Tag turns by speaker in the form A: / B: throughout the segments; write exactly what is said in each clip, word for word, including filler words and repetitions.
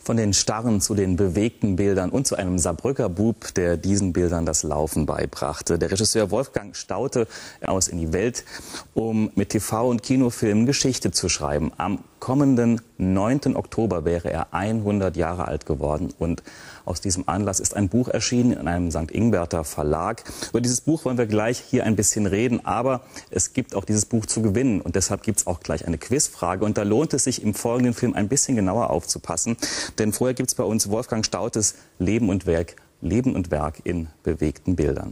A: Von den starren zu den bewegten Bildern und zu einem Saarbrücker Bub, der diesen Bildern das Laufen beibrachte. Der Regisseur Wolfgang Staudte aus in die Welt, um mit T V- und Kinofilmen Geschichte zu schreiben. Am kommenden neunten Oktober wäre er hundert Jahre alt geworden und aus diesem Anlass ist ein Buch erschienen in einem Sankt Ingbert Verlag. Über dieses Buch wollen wir gleich hier ein bisschen reden, aber es gibt auch dieses Buch zu gewinnen und deshalb gibt es auch gleich eine Quizfrage und da lohnt es sich im folgenden Film ein bisschen genauer aufzupassen, denn vorher gibt es bei uns Wolfgang Staudtes Leben und Werk, Leben und Werk in bewegten Bildern.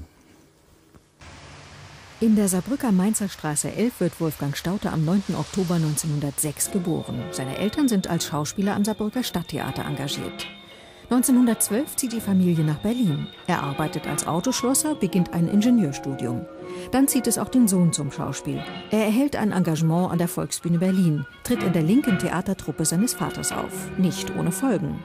B: In der Saarbrücker Mainzer Straße elf wird Wolfgang Staudte am neunten Oktober neunzehnhundertsechs geboren. Seine Eltern sind als Schauspieler am Saarbrücker Stadttheater engagiert. neunzehnhundertzwölf zieht die Familie nach Berlin. Er arbeitet als Autoschlosser, beginnt ein Ingenieurstudium. Dann zieht es auch den Sohn zum Schauspiel. Er erhält ein Engagement an der Volksbühne Berlin, tritt in der linken Theatertruppe seines Vaters auf. Nicht ohne Folgen.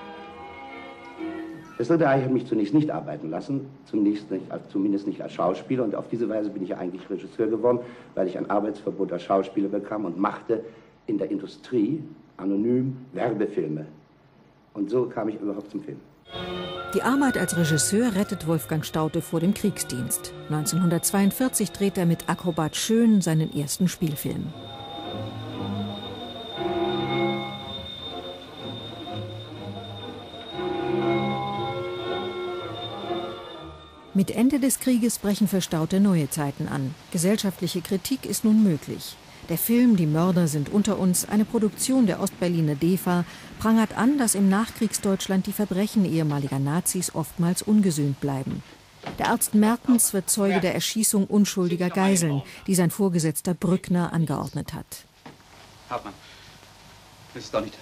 C: Das Dritte Reich hat mich zunächst nicht arbeiten lassen, zunächst nicht, zumindest nicht als Schauspieler. Und auf diese Weise bin ich ja eigentlich Regisseur geworden, weil ich ein Arbeitsverbot als Schauspieler bekam und machte in der Industrie anonym Werbefilme. Und so kam ich überhaupt zum Film.
B: Die Arbeit als Regisseur rettet Wolfgang Staudte vor dem Kriegsdienst. neunzehnhundertzweiundvierzig dreht er mit Akrobat Schön seinen ersten Spielfilm. Mit Ende des Krieges brechen für Staudte neue Zeiten an. Gesellschaftliche Kritik ist nun möglich. Der Film Die Mörder sind unter uns, eine Produktion der Ostberliner D E F A, prangert an, dass im Nachkriegsdeutschland die Verbrechen ehemaliger Nazis oftmals ungesühnt bleiben. Der Arzt Mertens wird Zeuge der Erschießung unschuldiger Geiseln, die sein Vorgesetzter Brückner angeordnet hat.
D: Hartmann, das ist doch nicht...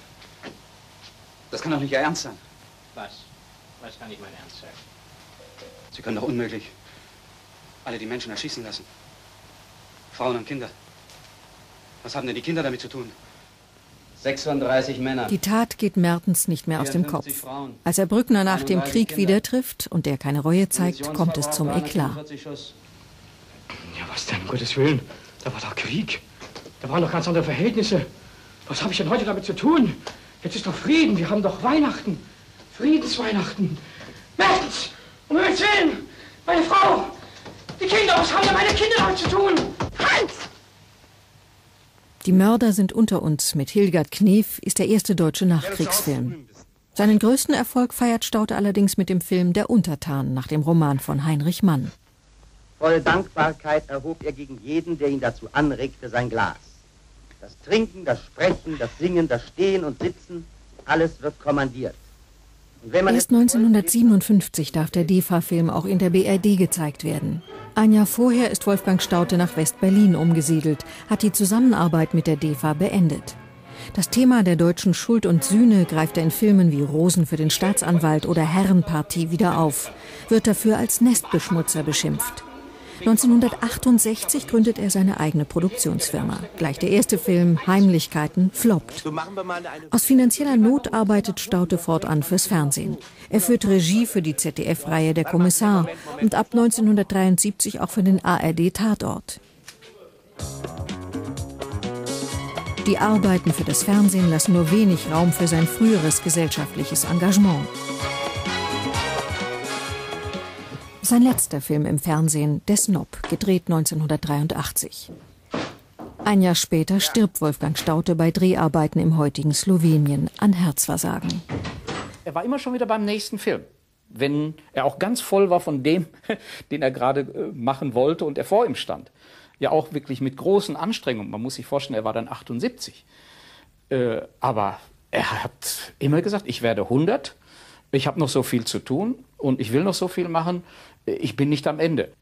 D: Das kann doch nicht Ihr Ernst sein.
E: Was? Was kann nicht mein Ernst sein?
D: Sie können doch unmöglich alle die Menschen erschießen lassen. Frauen und Kinder. Was haben denn die Kinder damit zu tun?
E: sechsunddreißig Männer.
B: Die Tat geht Mertens nicht mehr aus dem Kopf. Als er Brückner nach dem Krieg wieder trifft und der keine Reue zeigt, kommt es zum Eklat.
F: Ja, was denn, um Gottes Willen? Da war doch Krieg. Da waren doch ganz andere Verhältnisse. Was habe ich denn heute damit zu tun? Jetzt ist doch Frieden, wir haben doch Weihnachten. Friedensweihnachten. Mertens! Um Himmels Willen! Meine Frau! Die Kinder! Was haben denn meine Kinder damit zu tun? Hans!
B: Die Mörder sind unter uns mit Hildegard Knef ist der erste deutsche Nachkriegsfilm. Seinen größten Erfolg feiert Staudte allerdings mit dem Film Der Untertan nach dem Roman von Heinrich Mann.
G: Voll Dankbarkeit erhob er gegen jeden, der ihn dazu anregte, sein Glas. Das Trinken, das Sprechen, das Singen, das Stehen und Sitzen, alles wird kommandiert.
B: Erst neunzehnhundertsiebenundfünfzig darf der D E F A-Film auch in der B R D gezeigt werden. Ein Jahr vorher ist Wolfgang Staudte nach West-Berlin umgesiedelt, hat die Zusammenarbeit mit der D E F A beendet. Das Thema der deutschen Schuld und Sühne greift er in Filmen wie Rosen für den Staatsanwalt oder Herrenpartie wieder auf, wird dafür als Nestbeschmutzer beschimpft. neunzehnhundertachtundsechzig gründet er seine eigene Produktionsfirma. Gleich der erste Film, Heimlichkeiten, floppt. Aus finanzieller Not arbeitet Staudte fortan fürs Fernsehen. Er führt Regie für die Z D F-Reihe Der Kommissar und ab neunzehnhundertdreiundsiebzig auch für den A R D-Tatort. Die Arbeiten für das Fernsehen lassen nur wenig Raum für sein früheres gesellschaftliches Engagement. Sein letzter Film im Fernsehen, Der Snob, gedreht neunzehnhundertdreiundachtzig. Ein Jahr später stirbt Wolfgang Staudte bei Dreharbeiten im heutigen Slowenien an Herzversagen.
H: Er war immer schon wieder beim nächsten Film, wenn er auch ganz voll war von dem, den er gerade machen wollte und er vor ihm stand. Ja auch wirklich mit großen Anstrengungen. Man muss sich vorstellen, er war dann achtundsiebzig. Äh, aber er hat immer gesagt, ich werde hundert, ich habe noch so viel zu tun und ich will noch so viel machen. Ich bin nicht am Ende.